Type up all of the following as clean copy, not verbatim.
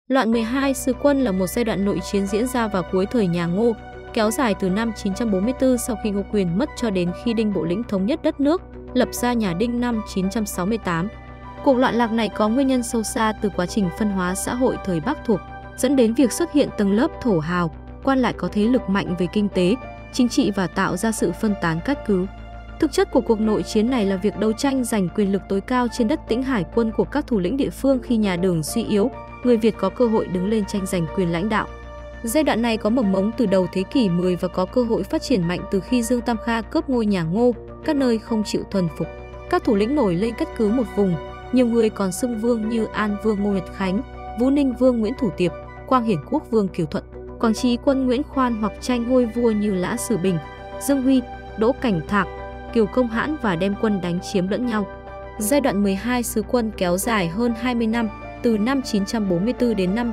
Loạn 12 sứ quân là một giai đoạn nội chiến diễn ra vào cuối thời nhà Ngô, kéo dài từ năm 944 sau khi Ngô Quyền mất cho đến khi Đinh Bộ Lĩnh thống nhất đất nước, lập ra nhà Đinh năm 968. Cuộc loạn lạc này có nguyên nhân sâu xa từ quá trình phân hóa xã hội thời Bắc thuộc, dẫn đến việc xuất hiện tầng lớp thổ hào, quan lại có thế lực mạnh về kinh tế, chính trị và tạo ra sự phân tán cát cứ. Thực chất của cuộc nội chiến này là việc đấu tranh giành quyền lực tối cao trên đất Tĩnh Hải quân của các thủ lĩnh địa phương khi nhà Đường suy yếu, người Việt có cơ hội đứng lên tranh giành quyền lãnh đạo. Giai đoạn này có mầm mống từ đầu thế kỷ 10 và có cơ hội phát triển mạnh từ khi Dương Tam Kha cướp ngôi nhà Ngô, các nơi không chịu thuần phục. Các thủ lĩnh nổi lên cắt cứ một vùng, nhiều người còn xưng vương như An Vương Ngô Nhật Khánh, Vũ Ninh Vương Nguyễn Thủ Tiệp, Quang Hiển Quốc Vương Kiều Thuận, Quảng Trí quân Nguyễn Khoan hoặc tranh ngôi vua như Lã Sử Bình, Dương Huy, Đỗ Cảnh Thạc, Kiều Công Hãn và đem quân đánh chiếm lẫn nhau. Giai đoạn 12 sứ quân kéo dài hơn 20 năm, từ năm 944 đến năm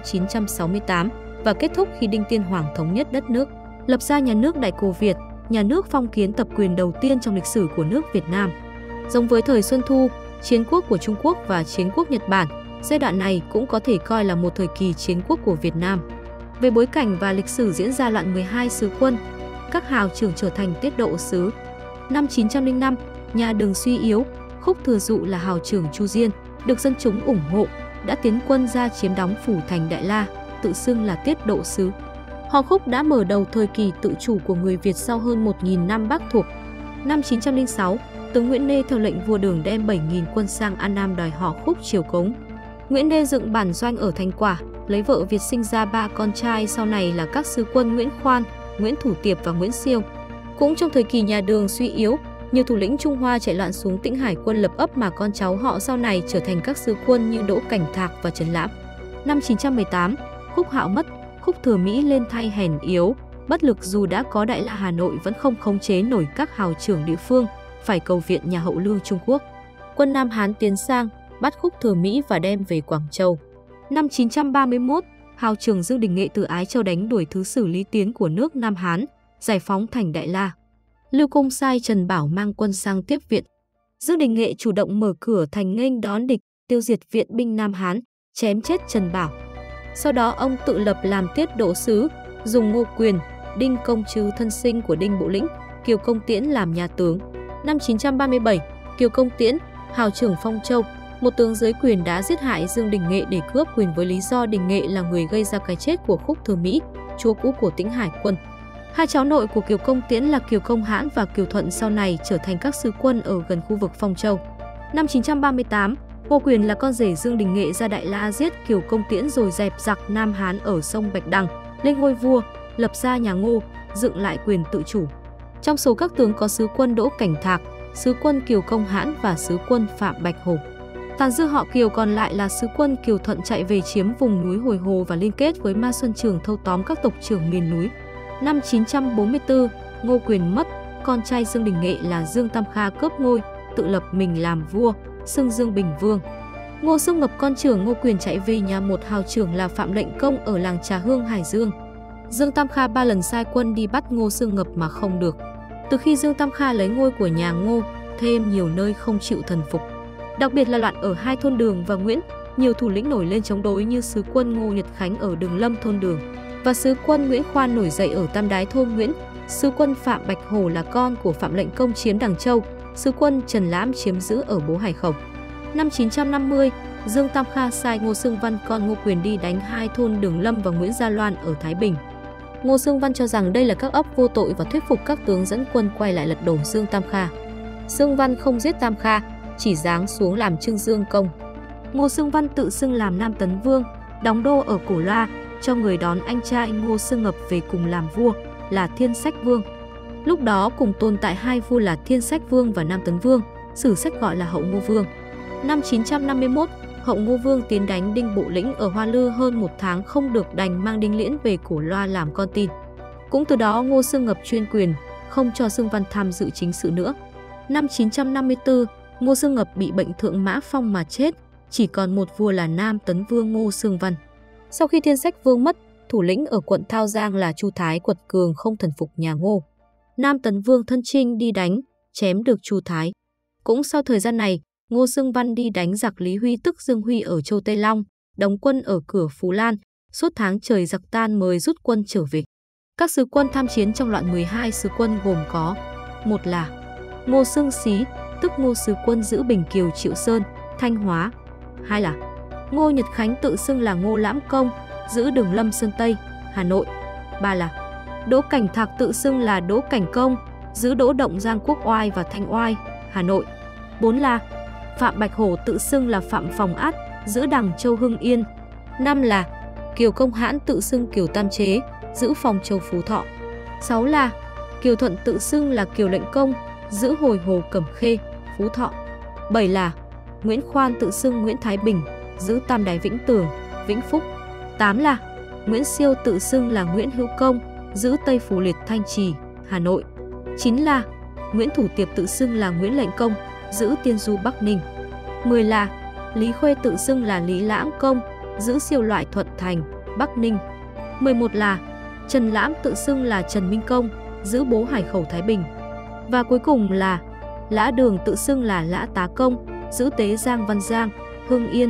968 và kết thúc khi Đinh Tiên Hoàng thống nhất đất nước, lập ra nhà nước Đại Cổ Việt, nhà nước phong kiến tập quyền đầu tiên trong lịch sử của nước Việt Nam. Giống với thời Xuân Thu, chiến quốc của Trung Quốc và chiến quốc Nhật Bản, giai đoạn này cũng có thể coi là một thời kỳ chiến quốc của Việt Nam. Về bối cảnh và lịch sử diễn ra loạn 12 sứ quân, các hào trưởng trở thành tiết độ sứ. Năm 905, nhà Đường suy yếu, Khúc Thừa Dụ là hào trưởng Chu Diên, được dân chúng ủng hộ, đã tiến quân ra chiếm đóng phủ thành Đại La, tự xưng là tiết độ sứ. Họ Khúc đã mở đầu thời kỳ tự chủ của người Việt sau hơn 1.000 năm Bắc thuộc. Năm 906, tướng Nguyễn Nê theo lệnh vua Đường đem 7.000 quân sang An Nam đòi họ Khúc triều cống. Nguyễn Nê dựng bản doanh ở Thành Quả, lấy vợ Việt sinh ra 3 con trai sau này là các sứ quân Nguyễn Khoan, Nguyễn Thủ Tiệp và Nguyễn Siêu. Cũng trong thời kỳ nhà Đường suy yếu, nhiều thủ lĩnh Trung Hoa chạy loạn xuống Tĩnh Hải quân lập ấp mà con cháu họ sau này trở thành các sứ quân như Đỗ Cảnh Thạc và Trần Lãm. Năm 918, Khúc Hạo mất, Khúc Thừa Mỹ lên thay hèn yếu, bất lực dù đã có Đại La Hà Nội vẫn không khống chế nổi các hào trưởng địa phương, phải cầu viện nhà Hậu Lương Trung Quốc. Quân Nam Hán tiến sang, bắt Khúc Thừa Mỹ và đem về Quảng Châu. Năm 931, hào trưởng Dương Đình Nghệ từ Ái Châu đánh đuổi thứ sử Lý Tiến của nước Nam Hán, giải phóng thành Đại La. Lưu Công sai Trần Bảo mang quân sang tiếp viện. Dương Đình Nghệ chủ động mở cửa thành nghênh đón địch, tiêu diệt viện binh Nam Hán, chém chết Trần Bảo. Sau đó ông tự lập làm tiết độ sứ, dùng Ngô Quyền, Đinh Công Trứ thân sinh của Đinh Bộ Lĩnh, Kiều Công Tiễn làm nhà tướng. Năm 937, Kiều Công Tiễn, hào trưởng Phong Châu, một tướng dưới quyền đã giết hại Dương Đình Nghệ để cướp quyền với lý do Đình Nghệ là người gây ra cái chết của Khúc Thừa Mỹ, chúa cũ của Tĩnh Hải quân. Hai cháu nội của Kiều Công Tiễn là Kiều Công Hãn và Kiều Thuận sau này trở thành các sứ quân ở gần khu vực Phong Châu. Năm 938, Ngô Quyền là con rể Dương Đình Nghệ ra Đại La giết Kiều Công Tiễn rồi dẹp giặc Nam Hán ở sông Bạch Đằng, lên ngôi vua, lập ra nhà Ngô, dựng lại quyền tự chủ. Trong số các tướng có sứ quân Đỗ Cảnh Thạc, sứ quân Kiều Công Hãn và sứ quân Phạm Bạch Hồ. Tàn dư họ Kiều còn lại là sứ quân Kiều Thuận chạy về chiếm vùng núi Hồi Hồ và liên kết với Ma Xuân Trường thâu tóm các tộc trưởng miền núi. Năm 944, Ngô Quyền mất, con trai Dương Đình Nghệ là Dương Tam Kha cướp ngôi, tự lập mình làm vua, xưng Dương Bình Vương. Ngô Xương Ngập con trưởng Ngô Quyền chạy về nhà một hào trưởng là Phạm Lệnh Công ở làng Trà Hương Hải Dương. Dương Tam Kha 3 lần sai quân đi bắt Ngô Xương Ngập mà không được. Từ khi Dương Tam Kha lấy ngôi của nhà Ngô, thêm nhiều nơi không chịu thần phục. Đặc biệt là loạn ở hai thôn Đường và Nguyễn, nhiều thủ lĩnh nổi lên chống đối như sứ quân Ngô Nhật Khánh ở Đường Lâm thôn Đường và sứ quân Nguyễn Khoan nổi dậy ở Tam Đái thôn Nguyễn. Sứ quân Phạm Bạch Hồ là con của Phạm Lệnh Công chiếm Đằng Châu, sứ quân Trần Lãm chiếm giữ ở Bố Hải Khẩu. Năm 950, Dương Tam Kha sai Ngô Xương Văn con Ngô Quyền đi đánh hai thôn Đường Lâm và Nguyễn Gia Loan ở Thái Bình. Ngô Xương Văn cho rằng đây là các ấp vô tội và thuyết phục các tướng dẫn quân quay lại lật đổ Dương Tam Kha. Xương Văn không giết Tam Kha, chỉ giáng xuống làm Trưng Dương công. Ngô Xương Văn tự xưng làm Nam Tấn Vương, đóng đô ở Cổ Loa, cho người đón anh trai Ngô Xương Ngập về cùng làm vua là Thiên Sách Vương. Lúc đó cùng tồn tại hai vua là Thiên Sách Vương và Nam Tấn Vương, sử sách gọi là Hậu Ngô Vương. Năm 951, Hậu Ngô Vương tiến đánh Đinh Bộ Lĩnh ở Hoa Lư hơn một tháng không được đành mang Đinh Liễn về Cổ Loa làm con tin. Cũng từ đó Ngô Xương Ngập chuyên quyền, không cho Xương Văn tham dự chính sự nữa. Năm 954, Ngô Xương Ngập bị bệnh thượng mã phong mà chết, chỉ còn một vua là Nam Tấn Vương Ngô Xương Văn. Sau khi Thiên Sách Vương mất, thủ lĩnh ở quận Thao Giang là Chu Thái quật cường không thần phục nhà Ngô. Nam Tấn Vương thân chinh đi đánh, chém được Chu Thái. Cũng sau thời gian này, Ngô Xương Văn đi đánh giặc Lý Huy tức Dương Huy ở Châu Tây Long, đóng quân ở cửa Phú Lan, Suốt tháng trời giặc tan mới rút quân trở về. Các sứ quân tham chiến trong loạn 12 sứ quân gồm có: một là Ngô Xương Xí, tức Ngô sứ quân giữ Bình Kiều Triệu Sơn, Thanh Hóa. Hai là Ngô Nhật Khánh tự xưng là Ngô Lãm Công, giữ Đường Lâm Sơn Tây, Hà Nội. Ba là Đỗ Cảnh Thạc tự xưng là Đỗ Cảnh Công, giữ Đỗ Động Giang Quốc Oai và Thanh Oai, Hà Nội. Bốn là Phạm Bạch Hổ tự xưng là Phạm Phòng Át, giữ Đằng Châu Hưng Yên. Năm là Kiều Công Hãn tự xưng Kiều Tam Chế, giữ Phòng Châu Phú Thọ. 6 là Kiều Thuận tự xưng là Kiều Lệnh Công, giữ Hồi Hồ Cẩm Khê, Phú Thọ. 7 là Nguyễn Khoan tự xưng Nguyễn Thái Bình, giữ Tam Đài Vĩnh Tường, Vĩnh Phúc. 8 là Nguyễn Siêu tự xưng là Nguyễn Hữu Công, giữ Tây Phù Liệt, Thanh Trì, Hà Nội. 9 là Nguyễn Thủ Tiệp tự xưng là Nguyễn Lệnh Công, giữ Tiên Du, Bắc Ninh. 10 là Lý Khuê tự xưng là Lý Lãm Công, giữ Siêu Loại, Thuận Thành, Bắc Ninh. 11 là Trần Lãm tự xưng là Trần Minh Công, giữ Bố Hải Khẩu, Thái Bình. Và cuối cùng là Lã Đường tự xưng là Lã Tá Công, giữ Tế Giang, Văn Giang, Hưng Yên.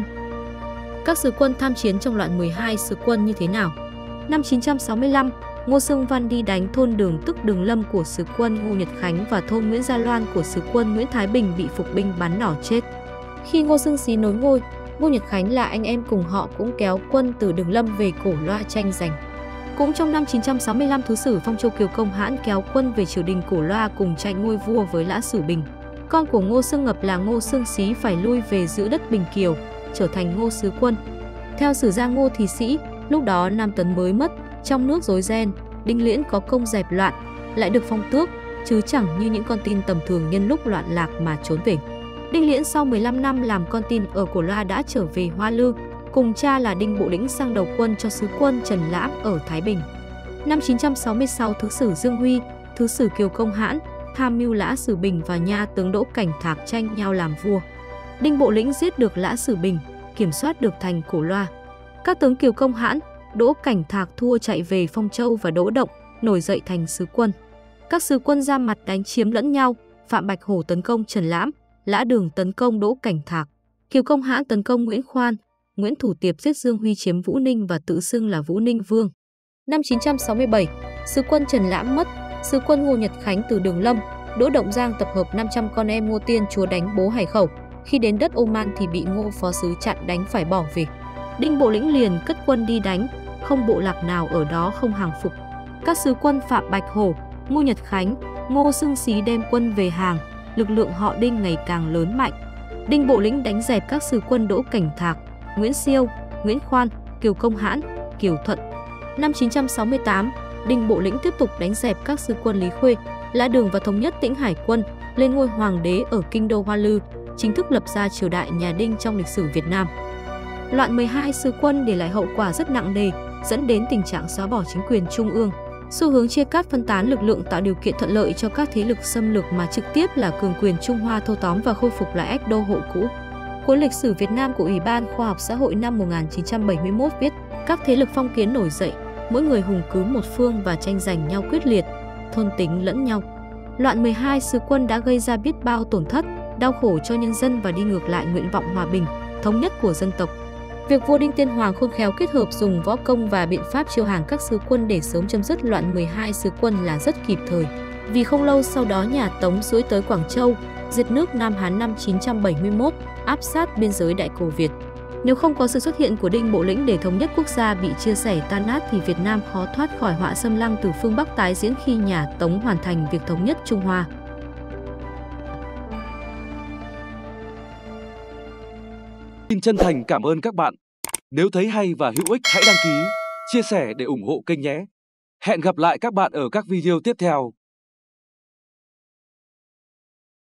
Các sứ quân tham chiến trong loạn 12 sứ quân như thế nào? Năm 965, Ngô Xương Văn đi đánh thôn Đường tức Đường Lâm của sứ quân Ngô Nhật Khánh và thôn Nguyễn Gia Loan của sứ quân Nguyễn Thái Bình bị phục binh bắn nỏ chết. Khi Ngô Xương Xí nối ngôi, Ngô Nhật Khánh là anh em cùng họ cũng kéo quân từ Đường Lâm về Cổ Loa tranh giành. Cũng trong năm 965, Thứ sử Phong Châu Kiều Công Hãn kéo quân về triều đình Cổ Loa cùng tranh ngôi vua với Lã Sử Bình. Con của Ngô Xương Ngập là Ngô Xương Xí phải lui về giữ đất Bình Kiều, trở thành Ngô sứ quân. Theo sử gia Ngô Thì Sĩ, lúc đó Nam Tấn mới mất, trong nước rối ren, Đinh Liễn có công dẹp loạn, lại được phong tước, chứ chẳng như những con tin tầm thường nhân lúc loạn lạc mà trốn về. Đinh Liễn sau 15 năm làm con tin ở Cổ Loa đã trở về Hoa Lư, cùng cha là Đinh Bộ Lĩnh sang đầu quân cho sứ quân Trần Lãm ở Thái Bình. Năm 966, Thứ sử Dương Huy, Thứ sử Kiều Công Hãn, tham mưu Lã Sử Bình và nha tướng Đỗ Cảnh Thạc tranh nhau làm vua. Đinh Bộ Lĩnh giết được Lã Sử Bình, kiểm soát được thành Cổ Loa. Các tướng Kiều Công Hãn, Đỗ Cảnh Thạc thua chạy về Phong Châu và Đỗ Động, nổi dậy thành sứ quân. Các sứ quân ra mặt đánh chiếm lẫn nhau, Phạm Bạch Hổ tấn công Trần Lãm, Lã Đường tấn công Đỗ Cảnh Thạc, Kiều Công Hãn tấn công Nguyễn Khoan, Nguyễn Thủ Tiệp giết Dương Huy chiếm Vũ Ninh và tự xưng là Vũ Ninh Vương. Năm 967, sứ quân Trần Lãm mất, sứ quân Ngô Nhật Khánh từ Đường Lâm, Đỗ Động Giang tập hợp 500 con em Ngô Tiên Chúa đánh Bố Hải Khẩu. Khi đến đất Oman thì bị Ngô phó sứ chặn đánh phải bỏ về. Đinh Bộ Lĩnh liền cất quân đi đánh, không bộ lạc nào ở đó không hàng phục. Các sứ quân Phạm Bạch Hổ, Ngô Nhật Khánh, Ngô Xương Xí đem quân về hàng, lực lượng họ Đinh ngày càng lớn mạnh. Đinh Bộ Lĩnh đánh dẹp các sứ quân Đỗ Cảnh Thạc, Nguyễn Siêu, Nguyễn Khoan, Kiều Công Hãn, Kiều Thuận. Năm 968, Đinh Bộ Lĩnh tiếp tục đánh dẹp các sứ quân Lý Khuê, Lã Đường và thống nhất Tĩnh Hải quân, lên ngôi hoàng đế ở kinh đô Hoa Lư, chính thức lập ra triều đại nhà Đinh trong lịch sử Việt Nam. Loạn 12 sứ quân để lại hậu quả rất nặng nề, dẫn đến tình trạng xóa bỏ chính quyền trung ương. Xu hướng chia cắt phân tán lực lượng tạo điều kiện thuận lợi cho các thế lực xâm lược mà trực tiếp là cường quyền Trung Hoa thâu tóm và khôi phục lại ách đô hộ cũ. Cuốn Lịch sử Việt Nam của Ủy ban Khoa học Xã hội năm 1971 viết, các thế lực phong kiến nổi dậy, mỗi người hùng cứ một phương và tranh giành nhau quyết liệt, thôn tính lẫn nhau. Loạn 12 sứ quân đã gây ra biết bao tổn thất, đau khổ cho nhân dân và đi ngược lại nguyện vọng hòa bình, thống nhất của dân tộc. Việc vua Đinh Tiên Hoàng khôn khéo kết hợp dùng võ công và biện pháp chiêu hàng các sứ quân để sớm chấm dứt loạn 12 sứ quân là rất kịp thời. Vì không lâu sau đó nhà Tống xuôi tới Quảng Châu, diệt nước Nam Hán năm 971, áp sát biên giới Đại Cổ Việt. Nếu không có sự xuất hiện của Đinh Bộ Lĩnh để thống nhất quốc gia bị chia sẻ tan nát thì Việt Nam khó thoát khỏi họa xâm lăng từ phương Bắc tái diễn khi nhà Tống hoàn thành việc thống nhất Trung Hoa. Xin chân thành cảm ơn các bạn. Nếu thấy hay và hữu ích hãy đăng ký, chia sẻ để ủng hộ kênh nhé. Hẹn gặp lại các bạn ở các video tiếp theo.